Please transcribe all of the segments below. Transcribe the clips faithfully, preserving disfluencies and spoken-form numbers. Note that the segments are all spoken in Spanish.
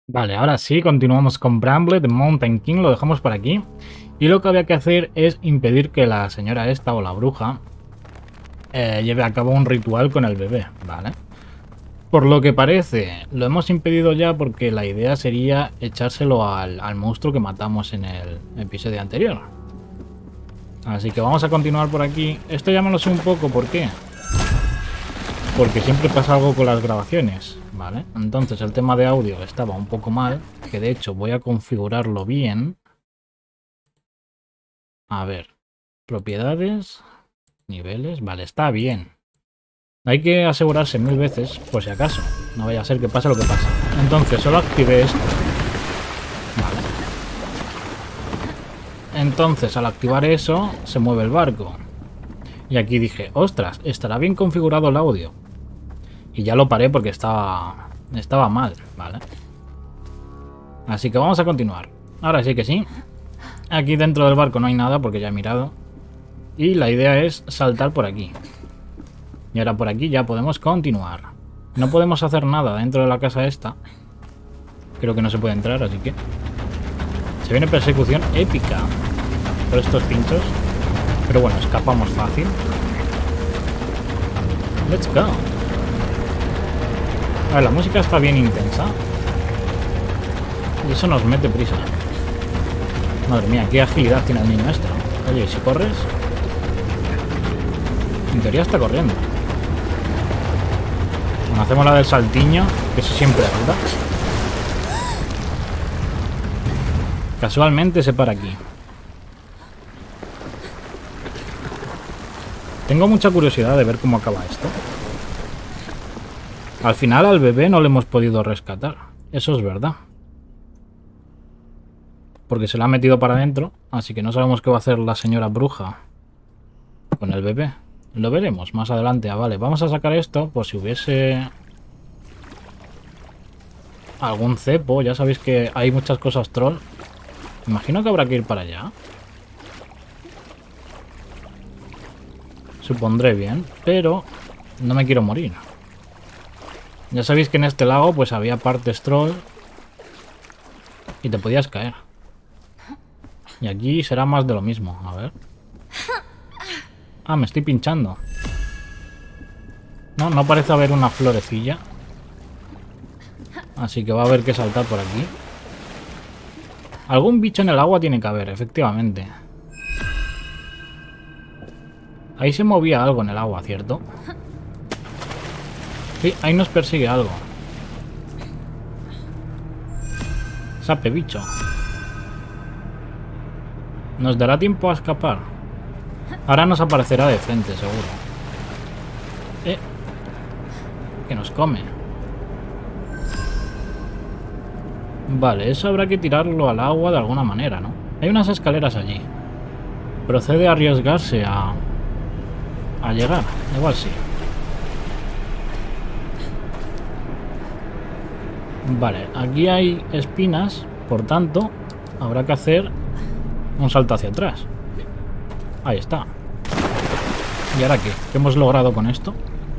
Vale, ahora sí, continuamos con Bramble, The Mountain King, lo dejamos por aquí. Y lo que había que hacer es impedir que la señora esta o la bruja eh, lleve a cabo un ritual con el bebé, ¿vale? Por lo que parece, lo hemos impedido ya porque la idea sería echárselo al, al monstruo que matamos en el episodio anterior. Así que vamos a continuar por aquí. Esto ya me lo sé un poco, ¿por qué? Porque siempre pasa algo con las grabaciones, ¿vale? Entonces el tema de audio estaba un poco mal, que de hecho voy a configurarlo bien. A ver, propiedades, niveles, vale, está bien. Hay que asegurarse mil veces, por si acaso, no vaya a ser que pase lo que pasa. Entonces solo activé esto. Vale. Entonces al activar eso, se mueve el barco. Y aquí dije, ostras, estará bien configurado el audio. Y ya lo paré porque estaba, estaba mal, ¿vale? Así que vamos a continuar. Ahora sí que sí. Aquí dentro del barco no hay nada porque ya he mirado. Y la idea es saltar por aquí. Y ahora por aquí ya podemos continuar. No podemos hacer nada dentro de la casa esta. Creo que no se puede entrar, así que... Se viene persecución épica por estos pinchos. Pero bueno, escapamos fácil. Let's go. A ver, la música está bien intensa. Y eso nos mete prisa. Madre mía, qué agilidad tiene el niño este. Oye, ¿y si corres? En teoría está corriendo. Bueno, hacemos la del saltiño, que eso siempre ayuda. Casualmente se para aquí. Tengo mucha curiosidad de ver cómo acaba esto. Al final al bebé no le hemos podido rescatar. Eso es verdad. Porque se la ha metido para adentro. Así que no sabemos qué va a hacer la señora bruja con el bebé. Lo veremos más adelante. Ah, vale, vamos a sacar esto por si hubiese algún cepo. Ya sabéis que hay muchas cosas troll. Imagino que habrá que ir para allá. Supondré bien, pero no me quiero morir. Ya sabéis que en este lago pues había partes troll y te podías caer. Y aquí será más de lo mismo. A ver. Ah, me estoy pinchando. No, no parece haber una florecilla. Así que va a haber que saltar por aquí. Algún bicho en el agua tiene que haber, efectivamente. Ahí se movía algo en el agua, ¿cierto? Sí, ahí nos persigue algo. Sape, bicho. ¿Nos dará tiempo a escapar? Ahora nos aparecerá de frente, seguro. Eh. Que nos come. Vale, eso habrá que tirarlo al agua de alguna manera, ¿no? Hay unas escaleras allí. Procede a arriesgarse a... a llegar. Igual sí. Vale, aquí hay espinas, por tanto, habrá que hacer un salto hacia atrás. Ahí está. ¿Y ahora qué? ¿Qué hemos logrado con esto?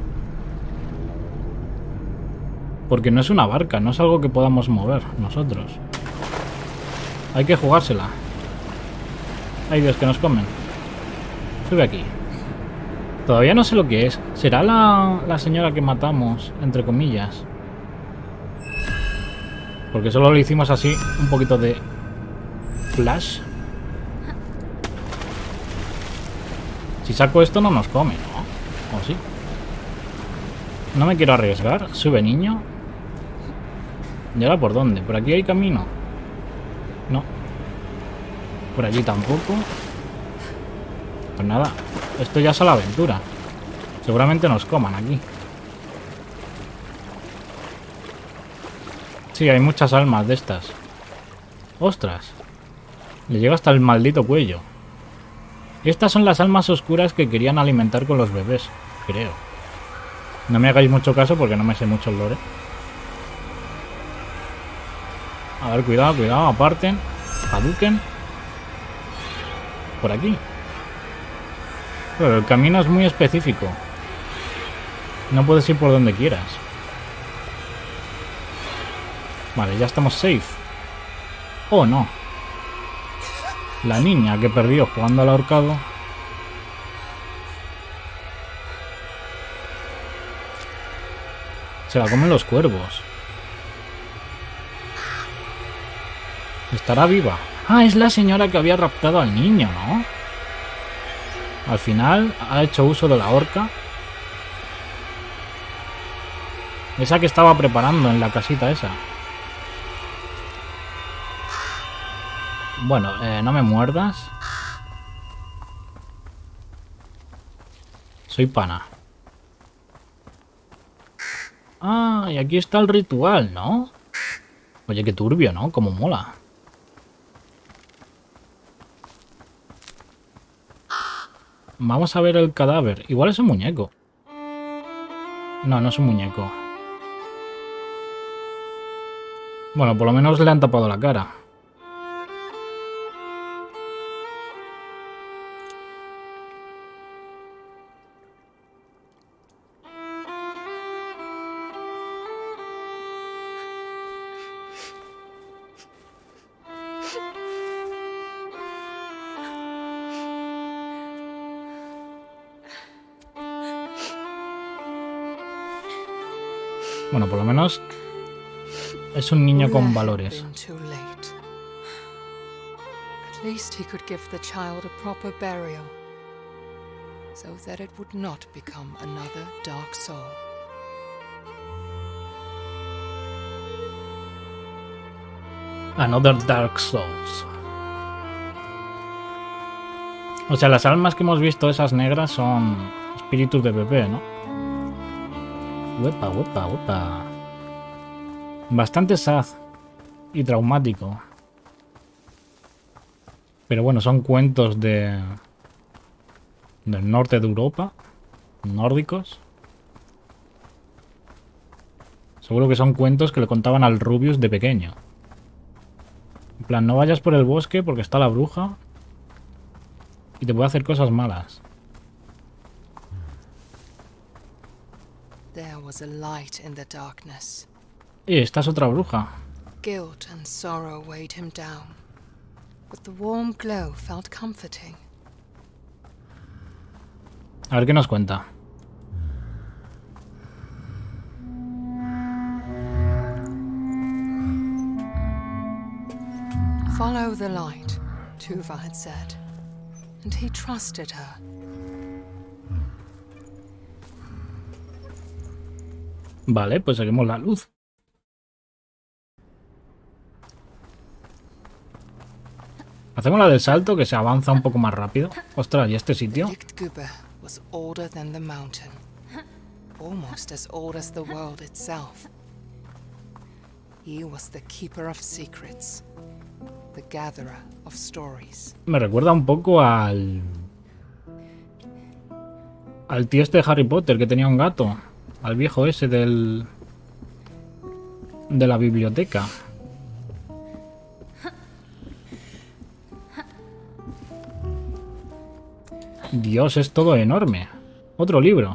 Porque no es una barca, no es algo que podamos mover nosotros. Hay que jugársela. Ay, Dios, que nos comen. Sube aquí. Todavía no sé lo que es. ¿Será la, la señora que matamos, entre comillas? Porque solo le hicimos así, un poquito de flash. Si saco esto no nos come, ¿no? ¿O sí? No me quiero arriesgar. Sube, niño. ¿Y ahora por dónde? ¿Por aquí hay camino? No. Por allí tampoco. Pues nada. Esto ya es a la aventura. Seguramente nos coman aquí. Sí, hay muchas almas de estas. ¡Ostras! Le llega hasta el maldito cuello. Estas son las almas oscuras que querían alimentar con los bebés, creo. No me hagáis mucho caso porque no me sé mucho el lore. A ver, cuidado, cuidado, aparten. Hadouken. Por aquí. Pero el camino es muy específico. No puedes ir por donde quieras. Vale, ya estamos safe. Oh, no. La niña que perdió jugando al ahorcado. Se la comen los cuervos. ¿Estará viva? Ah, es la señora que había raptado al niño, ¿no? Al final ha hecho uso de la horca. Esa que estaba preparando en la casita esa. Bueno, eh, no me muerdas. Soy pana. Ah, y aquí está el ritual, ¿no? Oye, qué turbio, ¿no? Como mola. Vamos a ver el cadáver. Igual es un muñeco. No, no es un muñeco. Bueno, por lo menos le han tapado la cara. Bueno, por lo menos es un niño con valores. At least he could give the child a proper burial, so that it would not become another dark soul. Another Dark Souls. O sea, las almas que hemos visto, esas negras, son espíritus de bebé, ¿no? Uepa, uepa, uepa. Bastante sad y traumático. Pero bueno, son cuentos de del norte de Europa, nórdicos. Seguro que son cuentos que le contaban al Rubius de pequeño. En plan, no vayas por el bosque porque está la bruja y te puede hacer cosas malas. There was a light in the darkness. Y esta es otra bruja. Guilt and sorrow weighed him down, but the warm glow felt comforting. A ver qué nos cuenta. Follow the light, Tuva had said, and he trusted her. Vale, pues seguimos la luz. Hacemos la del salto, que se avanza un poco más rápido. Ostras, ¿y este sitio? Lichtgübe was older than the mountain, almost as old as the world itself. He was the keeper of secrets, the gatherer of stories. Me recuerda un poco al... al tío este de Harry Potter, que tenía un gato. Al viejo ese del... de la biblioteca. Dios, es todo enorme. Otro libro.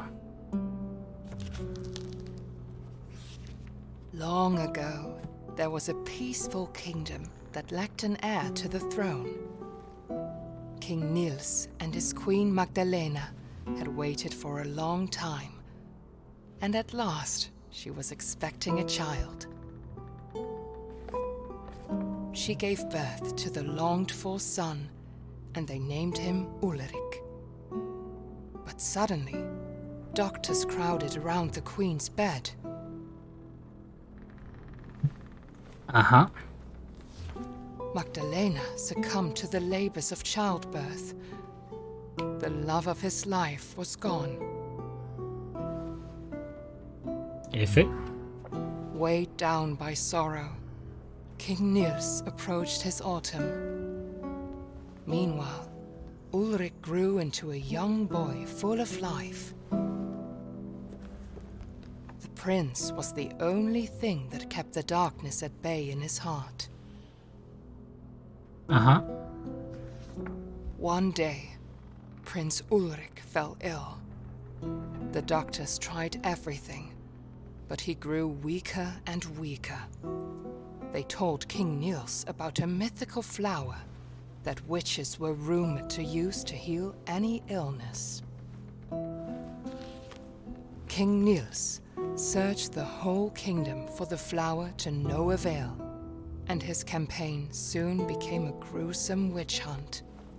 Long ago, there was a peaceful kingdom that lacked an heir to the throne. King Niels and his queen Magdalena had waited for a long time, and at last she was expecting a child. She gave birth to the longed-for son, and they named him Ulrich. But suddenly, doctors crowded around the queen's bed. Ajá. Magdalena succumbed to the labors of childbirth. The love of his life was gone. F. Weighed down by sorrow, King Niels approached his autumn. Meanwhile, Ulrich grew into a young boy full of life. The prince was the only thing that kept the darkness at bay in his heart. Ajá. One day, Prince Ulrich fell ill. The doctors tried everything, but he grew weaker and weaker. They told King Niels about a mythical flower that witches were rumored to use to heal any illness. King Niels searched the whole kingdom for the flower to no avail, and his campaign soon became a gruesome witch hunt.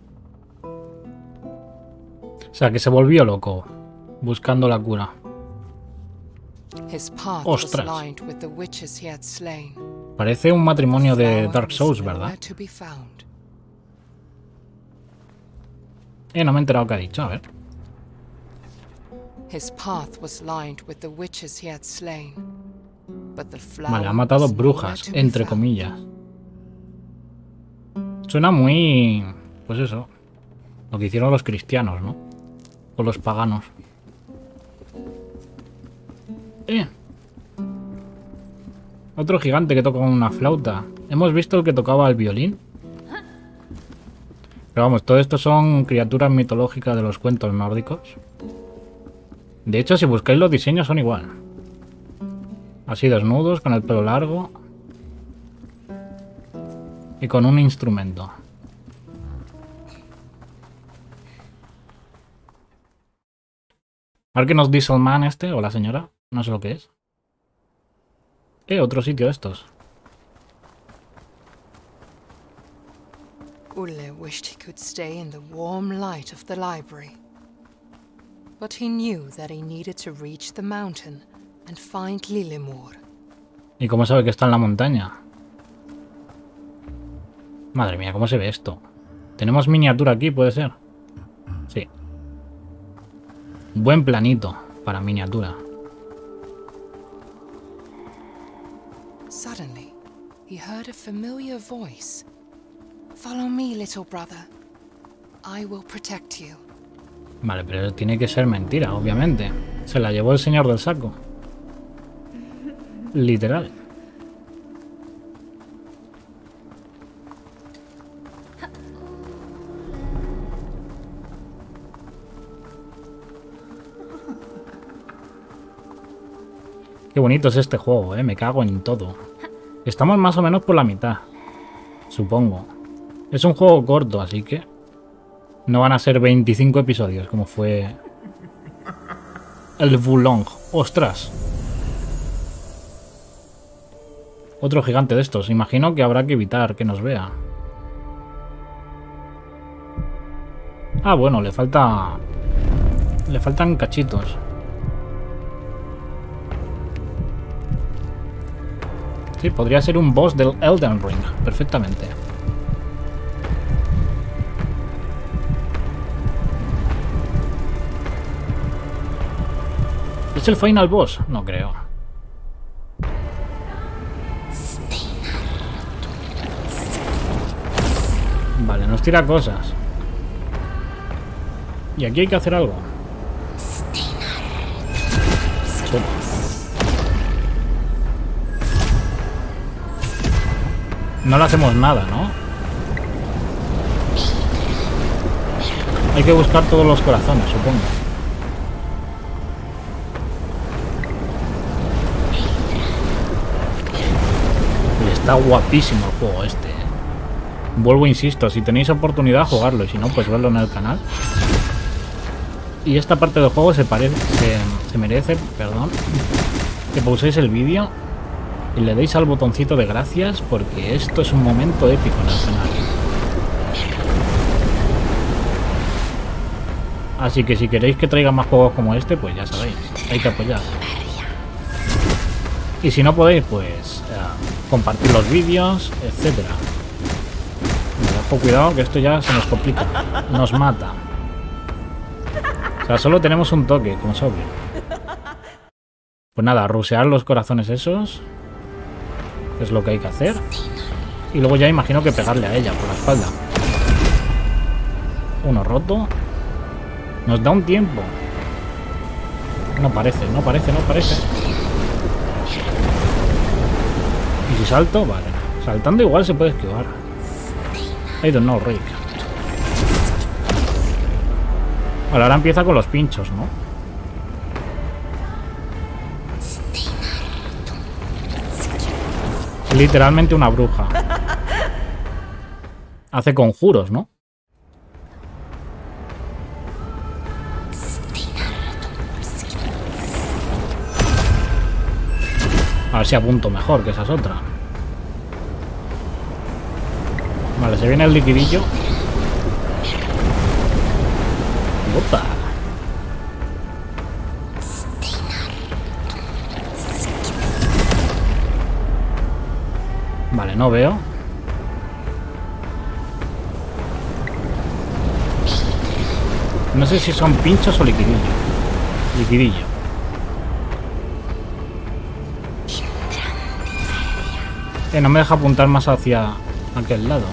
O sea, que se volvió loco buscando la cura. His path Ostras. was lined with the witches he had slain. Parece un matrimonio de Dark Souls, ¿verdad? To be found. Eh, no me he enterado qué ha dicho, a ver. His path was lined with the witches he had slain. But the flower Vale, ha matado was brujas, nowhere to be entre found. comillas. Suena muy... pues eso. Lo que hicieron los cristianos, ¿no? O los paganos. Eh. Otro gigante que toca una flauta. ¿Hemos visto el que tocaba el violín? Pero vamos, todo esto son criaturas mitológicas de los cuentos nórdicos. De hecho, si buscáis los diseños son igual. Así desnudos, con el pelo largo. Y con un instrumento. A ver qué nos dice el man este, o la señora. No sé lo que es. Eh, otro sitio de estos. Ulle wished he could stay in the warm light of the library. But he knew that he needed to reach the mountain and find Lillemor. ¿Y cómo sabe que está en la montaña? Madre mía, ¿cómo se ve esto? Tenemos miniatura aquí, ¿puede ser? Sí. Buen planito para miniatura. Suddenly, he heard a familiar voice. Follow me, little brother. I will protect you. Vale, pero tiene que ser mentira, obviamente. Se la llevó el señor del saco. Literal. Qué bonito es este juego, eh. Me cago en todo. Estamos más o menos por la mitad. Supongo. Es un juego corto, así que... no van a ser veinticinco episodios, como fue... el Wulong. ¡Ostras! Otro gigante de estos. Imagino que habrá que evitar que nos vea. Ah, bueno, le falta... le faltan cachitos. Sí, podría ser un boss del Elden Ring, perfectamente. ¿Es el final boss? No creo. Vale, nos tira cosas. Y aquí hay que hacer algo. Toma. No le hacemos nada, ¿no? Hay que buscar todos los corazones, supongo. Y está guapísimo el juego este. Vuelvo, insisto, si tenéis oportunidad, jugarlo. Y si no, pues verlo en el canal. Y esta parte del juego se, parece, se, se merece, perdón, que pauséis el vídeo y le deis al botoncito de gracias, porque esto es un momento épico en el canal. Así que si queréis que traiga más juegos como este, pues ya sabéis, hay que apoyar. Y si no podéis, pues uh, compartir los vídeos, etcétera. Ojo, cuidado, que esto ya se nos complica, nos mata. O sea, solo tenemos un toque, como es obvio. Pues nada, rusear los corazones esos. Es lo que hay que hacer. Y luego ya imagino que pegarle a ella por la espalda. Uno roto. Nos da un tiempo. No parece, no parece, no parece. Y si salto, vale. Saltando igual se puede esquivar. I don't know, Rick. Vale, ahora empieza con los pinchos, ¿no? literalmente una bruja. Hace conjuros, ¿no? A ver si apunto mejor, que esa es otra. Vale, se viene el liquidillo. ¡Opa! Vale, no veo. No sé si son pinchos o liquidillo. Liquidillo. Eh, no me deja apuntar más hacia aquel lado.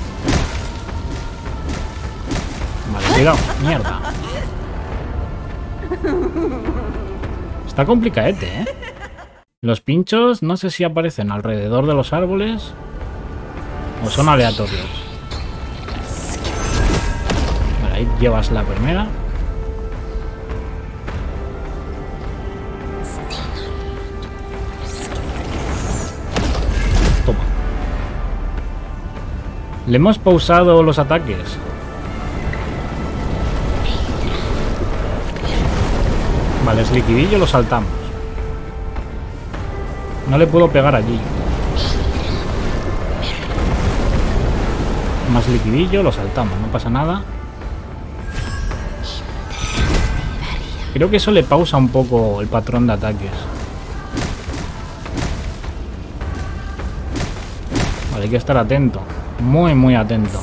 Vale, cuidado. Mierda. Está complicadete, ¿eh? Los pinchos no sé si aparecen alrededor de los árboles o son aleatorios. Vale, ahí llevas la primera. Toma. Le hemos pausado los ataques. Vale, es liquidillo, lo saltamos. No le puedo pegar allí. Más liquidillo, lo saltamos, no pasa nada. Creo que eso le pausa un poco el patrón de ataques. Vale, hay que estar atento. Muy, muy atento.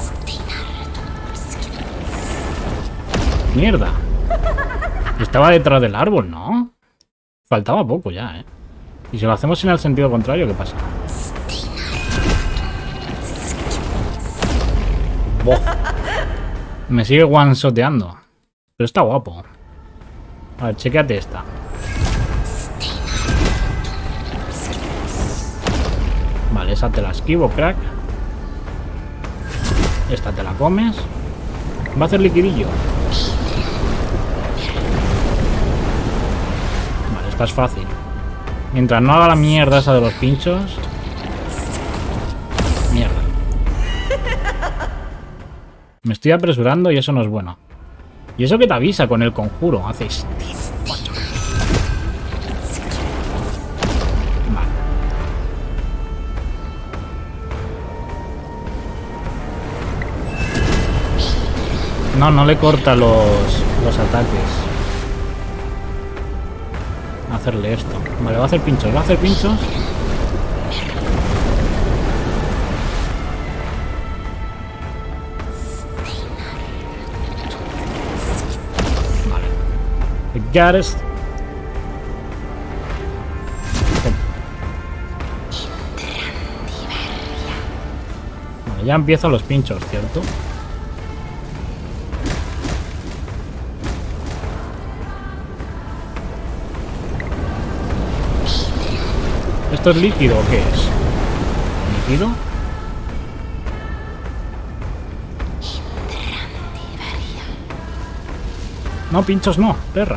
Mierda. Estaba detrás del árbol, ¿no? Faltaba poco ya, ¿eh? Y si lo hacemos en el sentido contrario, ¿qué pasa? Bof. Me sigue one-shoteando. Pero está guapo. A ver, chequéate esta. Vale, esa te la esquivo, crack. Esta te la comes. Va a hacer liquidillo. Vale, esta es fácil. Mientras no haga la mierda esa de los pinchos. Mierda. Me estoy apresurando y eso no es bueno. Y eso que te avisa con el conjuro. Haces... Vale. No, no le corta los, los ataques. Hacerle esto. Vale, va a hacer pinchos. Va a hacer pinchos. Vale. Got it. Vale, ya empiezan los pinchos, ¿cierto? ¿Esto es líquido o qué es? ¿Líquido? No, pinchos no, perra.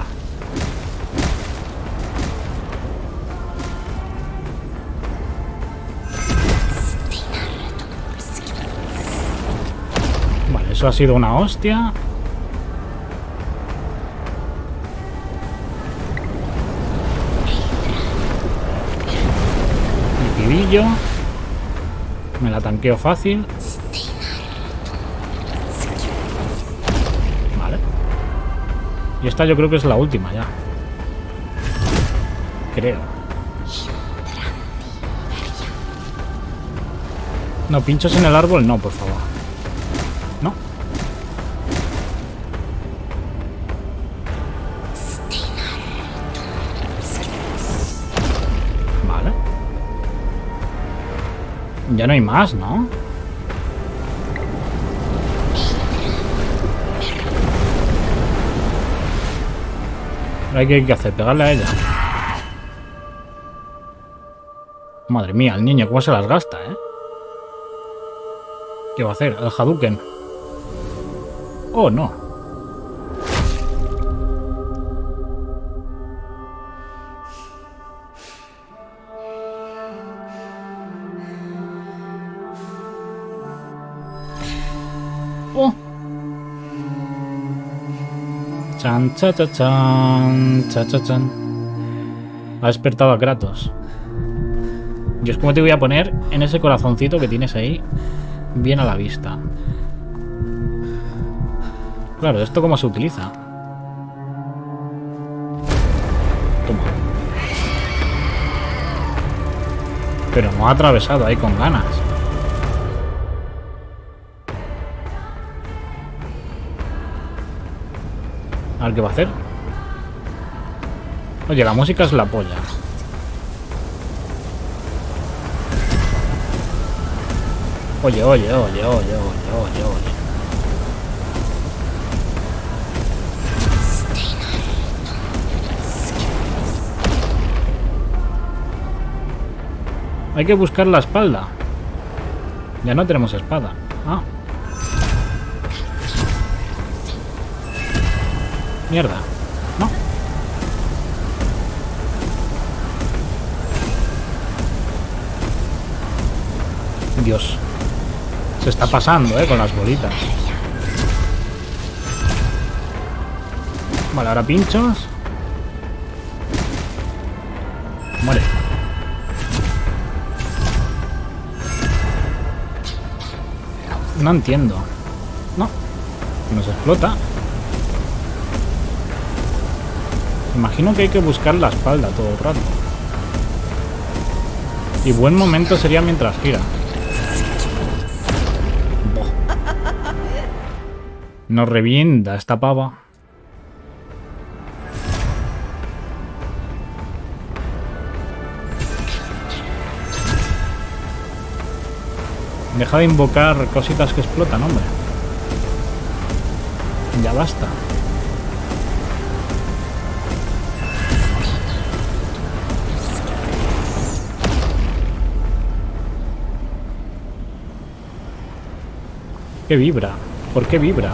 Vale, eso ha sido una hostia. Me la tanqueo fácil. Vale. Y esta yo creo que es la última ya. Creo. No, pinchos en el árbol, no, por favor. No. Ya no hay más, ¿no? ¿Qué hay que hacer? ¿Pegarle a ella? Madre mía, el niño, ¿cómo se las gasta, eh? ¿Qué va a hacer? El Hadouken. Oh, no. ¡Oh! Chan, cha, cha, chan, cha, cha, chan. Ha despertado a Kratos. Yo es como te voy a poner en ese corazoncito que tienes ahí, bien a la vista. Claro, ¿esto cómo se utiliza? Toma. Pero no ha atravesado ahí con ganas. A ver qué va a hacer. Oye, la música es la polla. Oye, oye, oye, oye, oye, oye, oye. Hay que buscar la espalda. Ya no tenemos espada. Ah. Mierda. No. Dios. Se está pasando, eh, con las bolitas. Vale, ahora pinchos. Muere. No entiendo. No. Nos explota. Imagino que hay que buscar la espalda todo el rato. Y buen momento sería mientras gira. Boh. Nos revienta esta pava. Deja de invocar cositas que explotan, hombre. Ya basta. ¿Qué vibra? ¿Por qué vibra?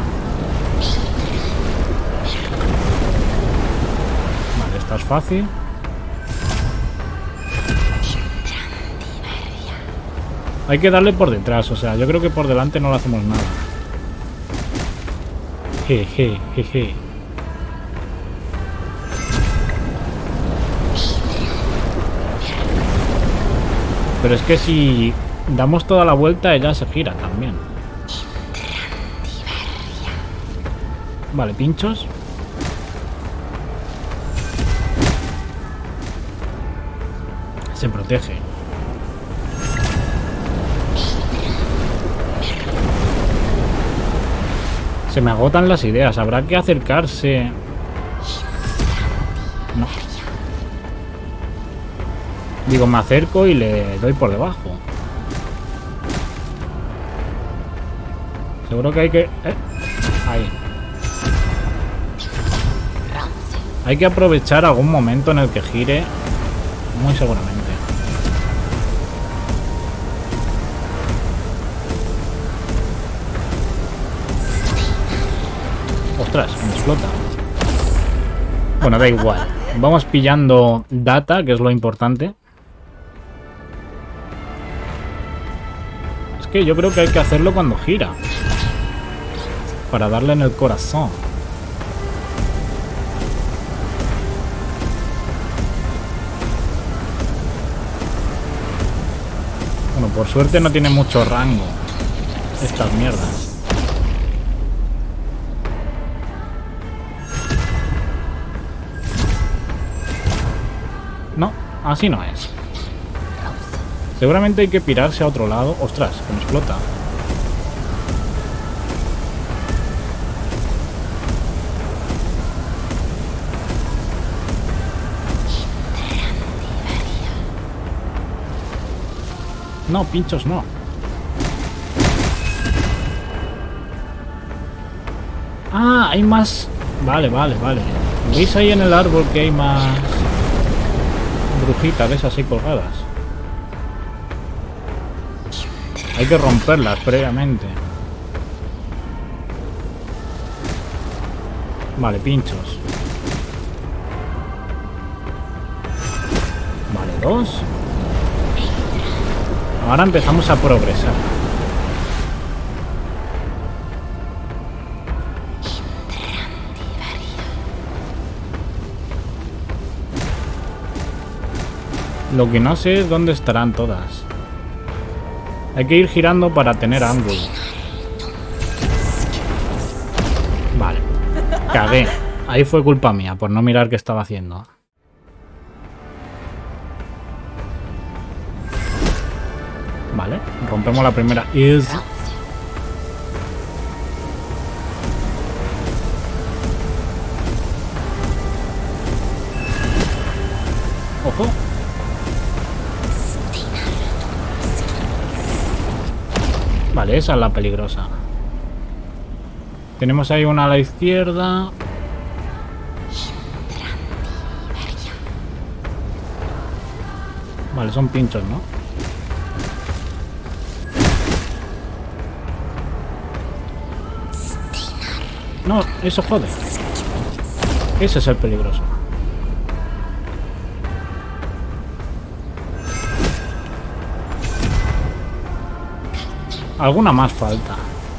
Vale, esta es fácil. Hay que darle por detrás, o sea, yo creo que por delante no le hacemos nada. Jeje, jeje. Pero es que si damos toda la vuelta, ella se gira también. Vale, pinchos. Se protege. Se me agotan las ideas. Habrá que acercarse. No. Digo, me acerco y le doy por debajo. Seguro que hay que... ¿Eh? Ahí. Hay que aprovechar algún momento en el que gire. Muy seguramente. Ostras, me explota. Bueno, da igual. Vamos pillando data, que es lo importante. Es que yo creo que hay que hacerlo cuando gira. Para darle en el corazón. Bueno, por suerte no tiene mucho rango estas mierdas. No, así no es. Seguramente hay que pirarse a otro lado. Ostras, que me explota. No, pinchos no. Ah, hay más. Vale, vale, vale. ¿Veis ahí en el árbol que hay más brujitas de esas así colgadas? Hay que romperlas previamente. Vale, pinchos. Vale, dos. Ahora empezamos a progresar. Lo que no sé es dónde estarán todas. Hay que ir girando para tener ángulo. Vale. Cagué. Ahí fue culpa mía por no mirar qué estaba haciendo. Vale. Rompemos la primera. Is. Ojo. Vale, esa es la peligrosa. Tenemos ahí una a la izquierda. Vale, son pinchos, ¿no? No, eso jode. Ese es el peligroso. Alguna más falta.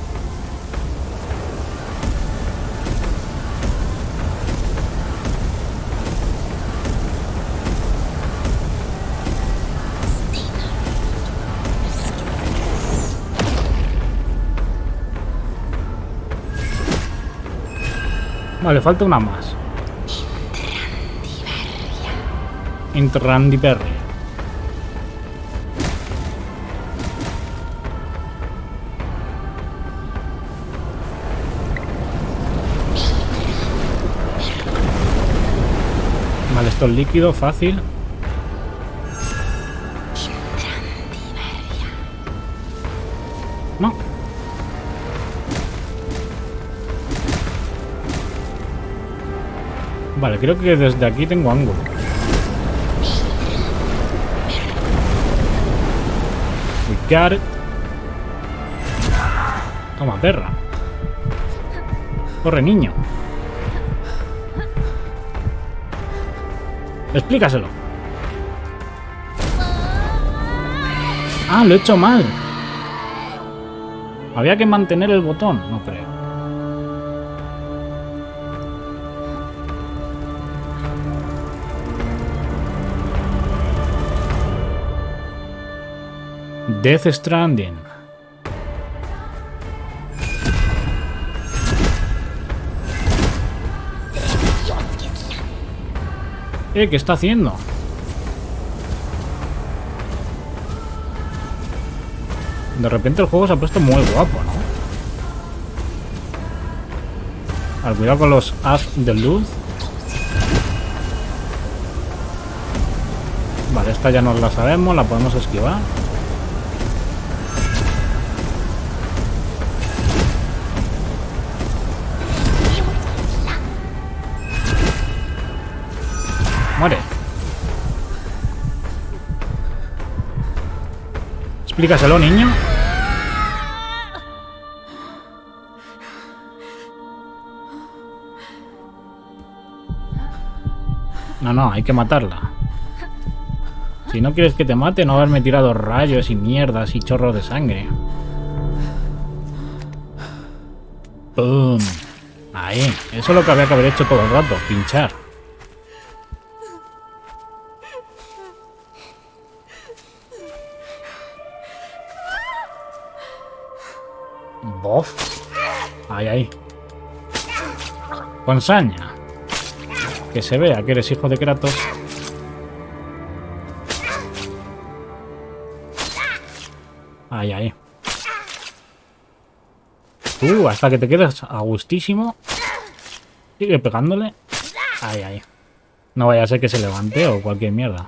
Vale, falta una más. Intrandiperria. Vale, esto es líquido, fácil. No. Vale, creo que desde aquí tengo ángulo. We got it. Toma, perra. Corre, niño. Explícaselo. Ah, lo he hecho mal. Había que mantener el botón, no creo. Death Stranding. Eh, ¿qué está haciendo? De repente el juego se ha puesto muy guapo, ¿no? Al cuidado con los haz de luz. Vale, esta ya nos la sabemos, la podemos esquivar. Muere. Explícaselo, niño. No, no, hay que matarla. Si no quieres que te mate, no haberme tirado rayos y mierdas y chorros de sangre. ¡Pum! Ahí. Eso es lo que había que haber hecho todo el rato. Pinchar. Bof. Ahí, ahí. Con saña. Que se vea que eres hijo de Kratos. Ahí, ahí. Tú, hasta que te quedes a gustísimo. Sigue pegándole. Ahí, ahí. No vaya a ser que se levante o cualquier mierda.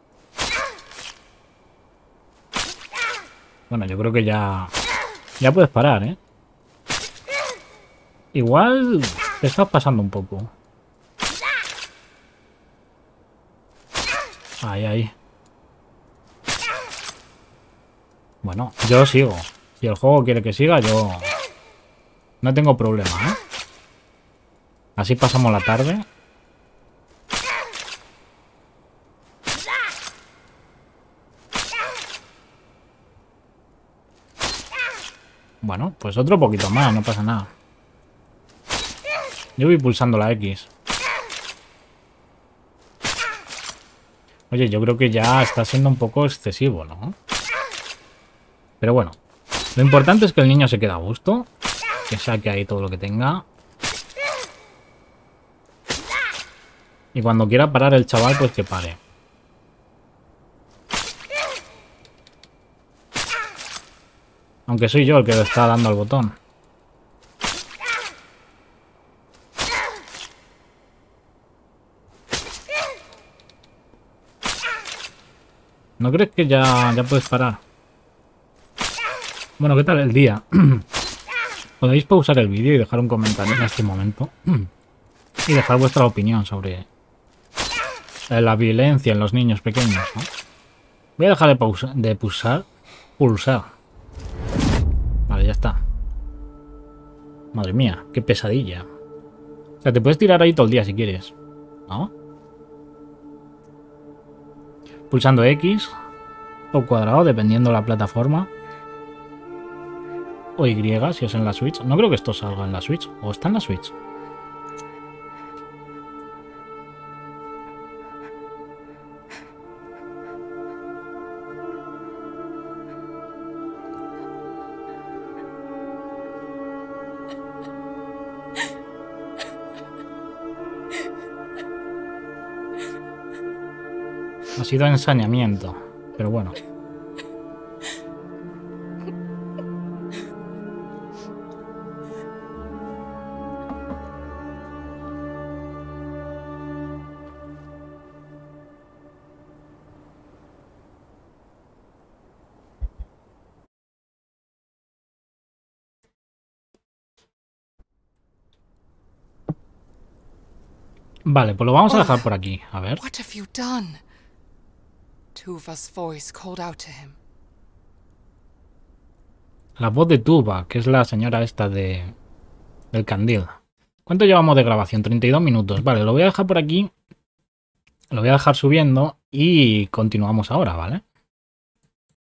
Bueno, yo creo que ya... Ya puedes parar, ¿eh? Igual te estás pasando un poco. Ahí, ahí. Bueno, yo sigo. Si el juego quiere que siga, yo... No tengo problema, ¿eh? Así pasamos la tarde. Bueno, pues otro poquito más, no pasa nada. Yo voy pulsando la X. Oye, yo creo que ya está siendo un poco excesivo, ¿no? Pero bueno, lo importante es que el niño se quede a gusto, que saque ahí todo lo que tenga. Y cuando quiera parar el chaval, pues que pare. Aunque soy yo el que le está dando al botón. ¿No crees que ya, ya puedes parar? Bueno, ¿qué tal el día? Podéis pausar el vídeo y dejar un comentario en este momento. Y dejar vuestra opinión sobre la violencia en los niños pequeños, ¿no? Voy a dejar de, pausa, de pulsar. Pulsar. Vale, ya está. Madre mía, qué pesadilla. O sea, te puedes tirar ahí todo el día si quieres, ¿no? Pulsando X o cuadrado, dependiendo de la plataforma. O Y, si es en la Switch. No creo que esto salga en la Switch. ¿O está en la Switch? Ha sido ensañamiento, pero bueno. Vale, pues lo vamos a dejar por aquí. A ver. What have you done? Tuva's voice called out to him. La voz de Tuva, que es la señora esta de del candil. ¿Cuánto llevamos de grabación? treinta y dos minutos. Vale, lo voy a dejar por aquí. Lo voy a dejar subiendo y continuamos ahora, ¿vale?